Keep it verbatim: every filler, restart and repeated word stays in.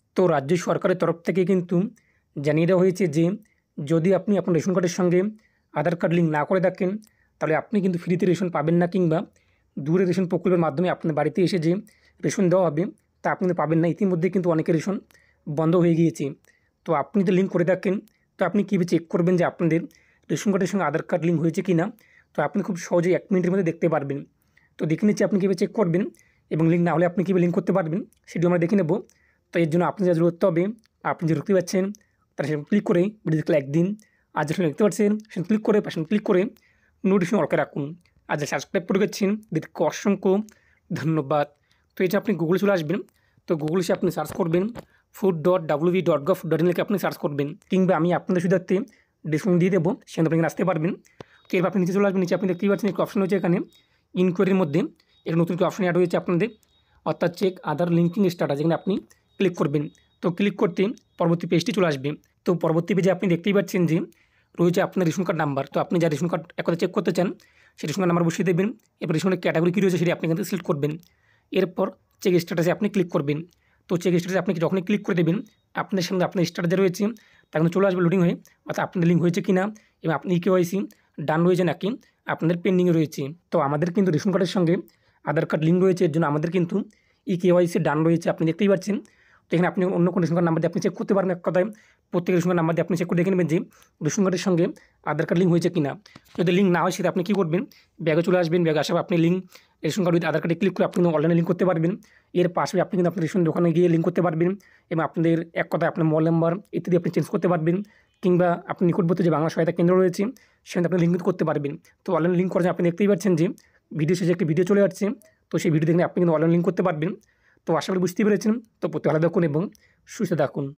তো রাজ্য সরকারের তরফ থেকে কিন্তু জানিয়ে দেওয়া হয়েছে যে যদি আপনি আপনার রেশন কার্ডের সঙ্গে আধার কার্ড লিঙ্ক না করে থাকেন তাহলে আপনি কিন্তু ফ্রিতে রেশন পাবেন না, কিংবা দূরে রেশন প্রকল্পের মাধ্যমে আপনার বাড়িতে এসে যে রেশন দেওয়া হবে তা আপনি পাবেন না। ইতিমধ্যে কিন্তু অনেকের রেশন বন্ধ হয়ে গিয়েছে। তো আপনি যদি লিঙ্ক করে থাকেন তো আপনি কীভাবে চেক করবেন যে আপনাদের রেশন কার্ডের সঙ্গে আধার কার্ড লিঙ্ক হয়েছে কি না? তো আপনি খুব সহজেই এক মিনিটের মধ্যে দেখতে পারবেন। তো দেখে নিচ্ছি আপনি কীভাবে চেক করবেন এবং লিঙ্ক না হলে আপনি কীভাবে লিঙ্ক করতে পারবেন সেটিও আমরা দেখে নেব। তো এর জন্য আপনি যা করতে হবে, আপনি যে দেখতে পাচ্ছেন তার সেখানে ক্লিক করে ভিডিও দেখলে একদিন, আর যেখানে দেখতে পাচ্ছেন সেখানে ক্লিক করে পাশে ক্লিক করে নোটিফিকেশন অল করে রাখুন। আর যা সাবস্ক্রাইব করে গেছেন দেখতে অসংখ্য ধন্যবাদ। তো এই যে আপনি গুগলে চলে আসবেন, তো গুগলে এসে আপনি সার্চ করবেন food dot WB dot gov dot in লিখে আপনি সার্চ করবেন, কিংবা আমি আপনাদের সুবিধার্থে ডিসকাউন্ট দিয়ে দেবো, সেখানে আপনি আসতে পারবেন। তো এবার আপনি নিচে চলে আসবেন, নিচে আপনি দেখতেই পাচ্ছেন একটি অপশন হয়েছে এখানে ইনকোয়ারির মধ্যে একটা নতুন একটি অপশন অ্যাড হয়েছে আপনাদের, অর্থাৎ চেক আধার লিঙ্কিং স্ট্যাটাস, যেখানে আপনি ক্লিক করবেন। তো ক্লিক করতে পরবর্তী পেজটি চলে আসবে। তো পরবর্তী পেজে আপনি দেখতেই পাচ্ছেন যে রয়েছে আপনার রেশন কার্ড নাম্বার। তো আপনি যা রেশন কার্ড একসাথে চেক করতে চান সেই রেশন কার্ড নাম্বার বসিয়ে দেবেন। এবার রেশনের ক্যাটাগরি কী রয়েছে সেটি আপনি কিন্তু সিলেক্ট করবেন। এরপর চেক স্ট্যাটাসে আপনি ক্লিক করবেন। তো চেক স্ট্যাটাসে আপনি যখনই ক্লিক করে দেবেন আপনার সামনে আপনার স্ট্যাটাস রয়েছে তা কিন্তু চলে আসবে লোডিং হয়ে, অর্থাৎ আপনাদের লিঙ্ক হয়েছে কি না এবং আপনি কেওয়াইসি ডান রয়েছে নাকি আপনাদের পেন্ডিংয়ে রয়েছে। তো আমাদের কিন্তু রেশন কার্ডের সঙ্গে আধার কার্ড লিঙ্ক রয়েছে, এর জন্য আমাদের কিন্তু ই কেওয়াইসি ডান রয়েছে, আপনি দেখতেই পাচ্ছেন। তো এখানে আপনি অন্য কোনো রেশন কার্ড নাম্বার দিয়ে আপনি চেক করতে পারবেন। এক কথায় প্রত্যেক রেশন কার্ড নাম্বার দিয়ে আপনি চেক করে দেখে নেবেন যে রেশন কার্ডের সঙ্গে আধার কার্ড লিঙ্ক হয়েছে কিনা। যদি লিঙ্ক না হয় সেটা আপনি কী করবেন, ব্যাগে চলে আসবেন, ব্যাগে আসার আপনি link ration card with Aadhaar কার্ডে ক্লিক করে আপনি কিন্তু অনলাইনে লিঙ্ক করতে পারবেন। এর পাশে আপনি কিন্তু আপনার রেশন দোকানে গিয়ে লিঙ্ক করতে পারবেন এবং আপনাদের এক কথায় আপনার মোবাইল নাম্বার ইত্যাদি আপনি চেঞ্জ করতে পারবেন, কিংবা আপনি নিকটবর্তী যে বাংলা সহায়তা কেন্দ্র রয়েছে সেখানে আপনি লিঙ্ক করতে পারবেন। তো অনলাইন লিঙ্ক করার আপনি দেখতেই পাচ্ছেন যে ভিডিও শেষে একটি ভিডিও চলে যাচ্ছে, তো সেই ভিডিও দেখে আপনি কিন্তু অনলাইন লিঙ্ক করতে পারবেন। তো আশা করি বুঝতে পেরেছেন। তো প্রতি ভালো থাকুন এবং সুস্থ থাকুন।